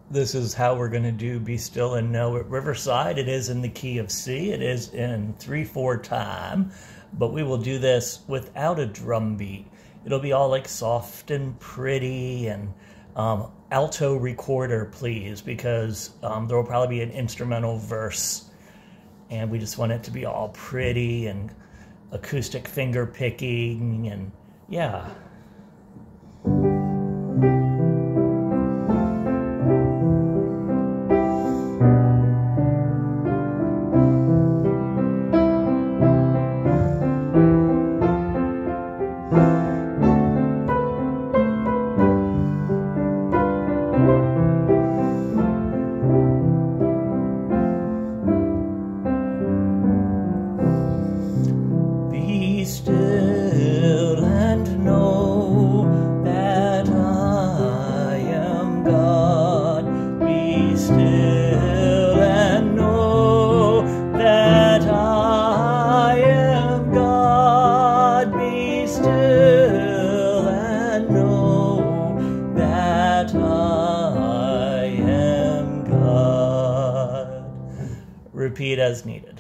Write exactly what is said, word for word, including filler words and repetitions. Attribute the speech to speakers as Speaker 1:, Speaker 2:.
Speaker 1: This is how we're going to do Be Still and Know at Riverside. It is in the key of C. It is in three four time, but we will do this without a drum beat. It'll be all like soft and pretty, and um, alto recorder, please, because um, there will probably be an instrumental verse, and we just want it to be all pretty and acoustic finger picking, and yeah. Be still and know that I am God. Be still and know that I am God. Be still and know that I am God. Repeat as needed.